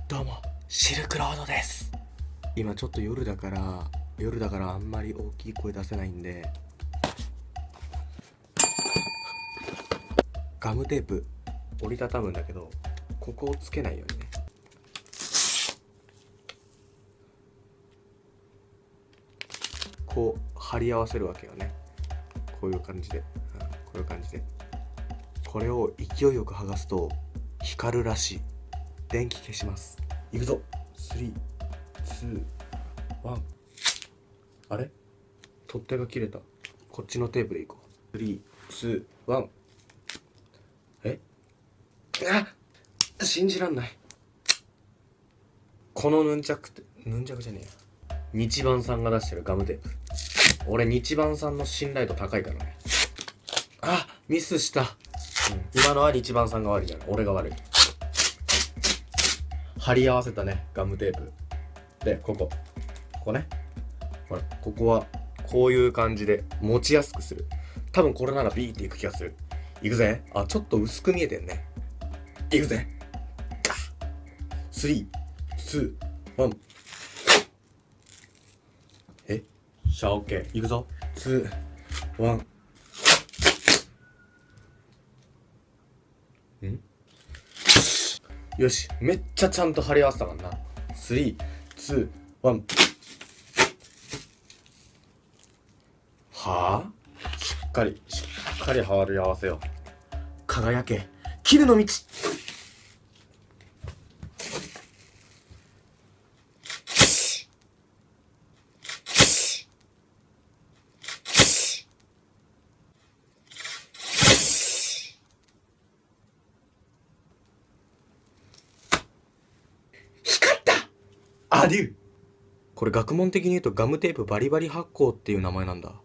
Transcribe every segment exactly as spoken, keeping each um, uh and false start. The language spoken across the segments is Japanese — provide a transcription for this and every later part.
どうもシルクロードです。今ちょっと夜だから夜だからあんまり大きい声出せないんで、ガムテープ折りたたむんだけど、ここをつけないようにね。こう貼り合わせるわけよね。こういう感じで、うん、こういう感じでこれを勢いよく剥がすと光るらしい。電気消します。いくぞ。スリー、ツー、ワン。あれ、取っ手が切れた。こっちのテープでいこう。スリー、ツー、ワン。えあ、信じらんない。このヌンチャクって、ヌンチャクじゃねえや、日版さんが出してるガムテープ。俺日版さんの信頼度高いからね。あ、ミスした、うん、今のは日版さんが悪いじゃない、俺が悪い。貼り合わせたねガムテープで、ここここね、ほらここはこういう感じで持ちやすくする。多分これならビーっていく気がする。いくぜ。あ、ちょっと薄く見えてんね。いくぜ。スリー、ツー、ワン。え、シャーオッケー。いくぞ。ツー、ワン。ん、よし、めっちゃちゃんと貼り合わせたからな。スリー、ツー、ワン。はあ、しっかりしっかり貼り合わせよう。輝け絹の道。アデュー。これ学問的に言うとガムテープバリバリ発光っていう名前なんだ。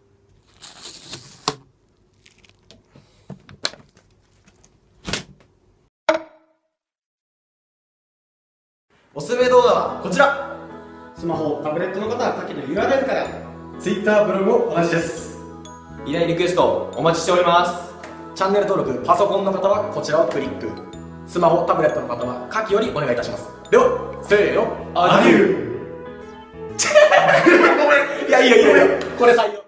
おすすめ動画はこちら。スマホ、タブレットの方は下記の ユーアールエル から。 Twitter、ブログも同じです。 依頼リクエストお待ちしております。チャンネル登録、パソコンの方はこちらをクリック、スマホ、タブレットの方は下記よりお願いいたします。ではせーの、 アデュー。 ごめん、いやいやいやいや、これ採用。